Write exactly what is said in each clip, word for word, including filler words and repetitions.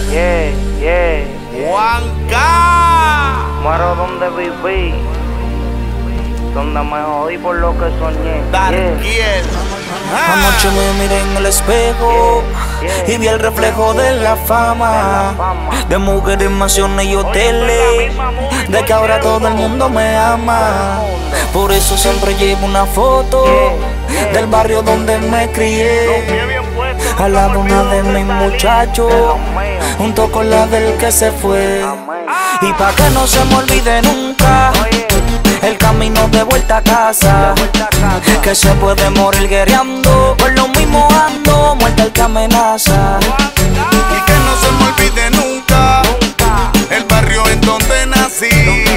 yeah, yeah. Juanca. Muero donde viví, donde me jodí por lo que soñé. Darkiel. Yeah. Anoche me miré en el espejo yeah, yeah. y vi el reflejo de la fama, de mujeres, mansiones y hoteles, de que ahora todo el mundo me ama. Por eso siempre llevo una foto yeah, yeah. del barrio donde me crié, al lado una de mis muchachos, junto con la del que se fue. Y pa' que no se me olvide nunca el camino de vuelta a casa, que se puede morir guerreando, por lo mismo ando, muerta el que amenaza. Y que no se me olvide nunca el barrio en donde nací,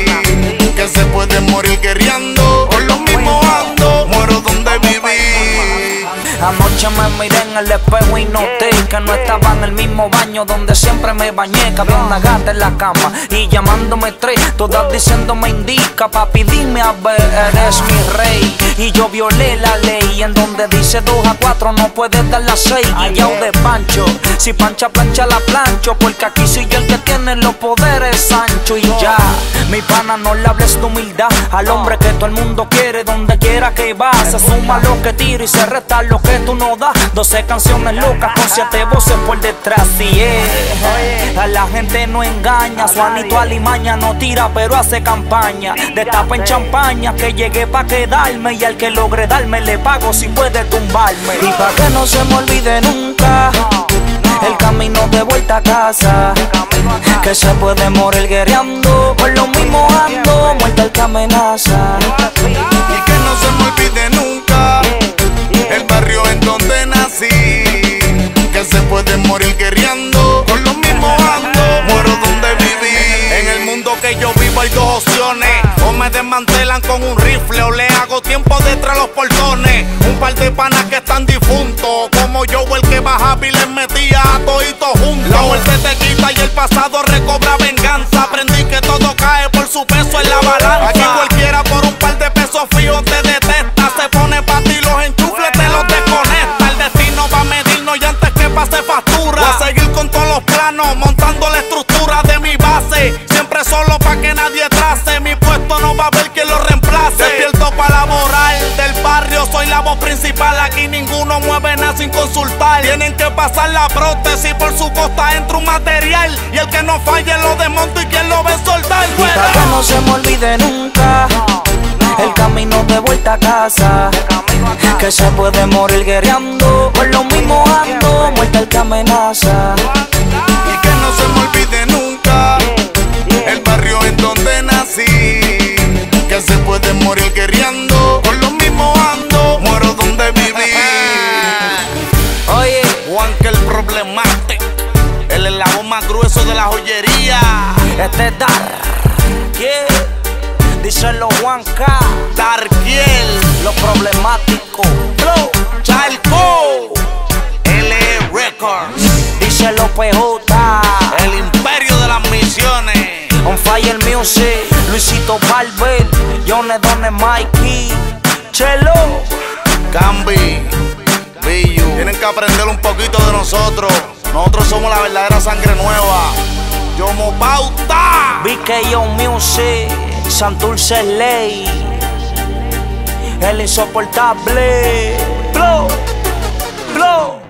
que se puede morir guerreando, por lo mismo ando, muero donde viví. Anoche me miré en el espejo y noté que no estaba en el mismo baño donde siempre me bañé, que había una gata en la cama y llamándome tres, todas diciéndome indica, papi dime a ver, eres mi rey. Y yo violé la ley en donde dice dos a cuatro no puedes dar las seis. Guillao de Pancho, si plancha plancha la plancho, porque aquí soy yo el que tiene los poderes Sancho. Y ya, mi pana, no le hables de humildad al hombre que todo el mundo quiere, donde quiera que va, se suma lo que tira y se resta lo que tú no das. doce canciones locas con siete voces por detrás. Y yeah, a la gente no engaña, Juanito Alimaña no tira pero hace campaña, de tapa en champaña, que llegué pa' quedarme y al que logre darme le pago si puede tumbarme. Y pa' que no se me olvide nunca el camino de vuelta a casa, que se puede morir guerreando, por lo mismo ando, muerta el que amenaza. Y que no se me olvide nunca el barrio en donde nací, que se puede morir guerreando, por lo mismo ando, muero donde viví. En el mundo que yo vivo hay dos opciones: o me desmantelan con un rifle o le hago tiempo detrás de los portones. Un par de panas que están difuntos, como yo o el que bajaba y les metía a toditos juntos. La muerte te quita y el pasado recobra venganza. Aprendí que todo cae por su peso en la balanza. Aquí cualquiera por un par de pesos fijos te detesta, se pone pa' ti los enchufles, te los desconecta. El destino va a medirnos y antes que pase factura, voy a seguir con todos los planos, montando la estructura de mi base. Siempre solo pa' que nadie trace, mi puesto no va a haber quien lo reemplace. Despierto pa' laborar del barrio, soy la voz principal. Aquí ninguno mueve nada sin consultar. Tienen que pasar la prótesis, por su costa entra un material, y el que no falle lo desmonto y quien lo ve soltar. Y para que no se me olvide nunca el camino de vuelta a casa, que se puede morir guerreando, por lo mismo ando, muerta el que amenaza. Y que no se me olvide nunca el barrio en donde nací, que se puede morir guerreando, por lo mismo ando, muero donde viví. Oye, Juanca el problemático, el eslabón más grueso de la joyería. este es Darkiel, díselo Juanca, Darkiel, lo problemático, Flow, Chalco, L E Records, díselo P J, el imperio de las misiones. On Fire Music, Luisito Barber, Johnny Donne, Mikey, Chelo, Cambi, Billu, tienen que aprender un poquito de nosotros. Nosotros somos la verdadera sangre nueva. Yomo Pauta, B K O Music, Santurce Ley, el insoportable, Flow, Flow.